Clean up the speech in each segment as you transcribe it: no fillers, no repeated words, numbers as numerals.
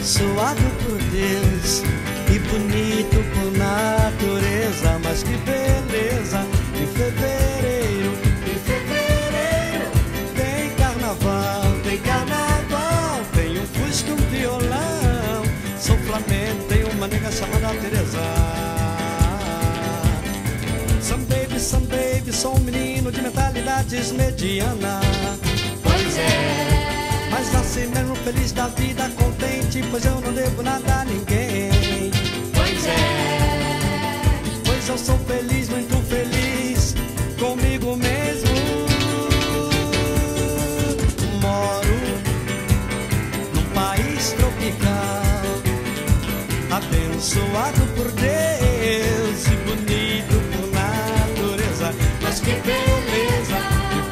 abençoado por Deus e bonito por natureza. Mas que beleza, em fevereiro tem carnaval, tem um fusca, um violão. Sou flamengo, tem uma nega chamada Teresa. Some baby, sou um menino de mentalidades mediana. Pois é, Mas assim mesmo feliz da vida, contente, pois eu não devo nada a ninguém. pois é, Pois eu sou feliz, muito feliz comigo mesmo. Moro num país tropical, abençoado por Deus e bonito por natureza. Mas que beleza,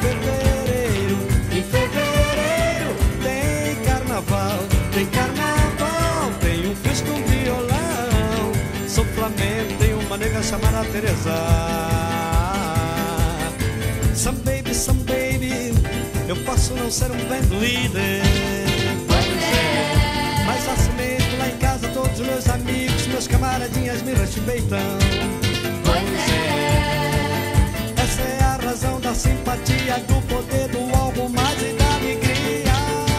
em fevereiro tem carnaval, tem um fusca, um violão. Sou flamengo, tem uma nega chamada Teresa. Some baby, eu posso não ser um band leader, pois é, mas assim mesmo lá em casa todos os meus amigos, meus camaradinhas me respeitam. pois é, Essa é a razão da simpatia, do poder do algo mais e da alegria.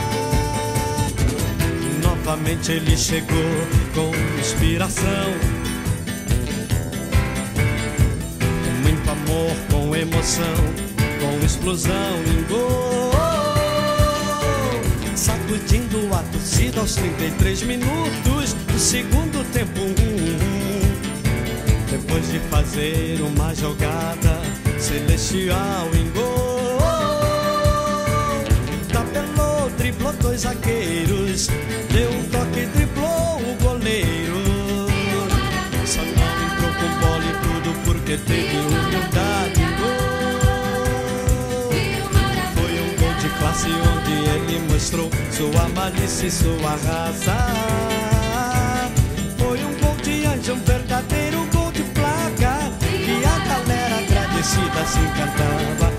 Novamente ele chegou com inspiração, com muito amor, com emoção, com explosão em gol, sacudindo a torcida aos 33 minutos do segundo tempo. Depois de fazer uma jogada celestial em gol, tabelou, driblou dois zagueiros, deu um toque, driblou o goleiro. Só não entrou com bola e tudo porque teve humildade em gol. Foi um gol de classe onde ele mostrou sua malícia e sua raça. Foi um gol de anjo, um verdadeiro gol de placa, que a galera agradecida se encantava.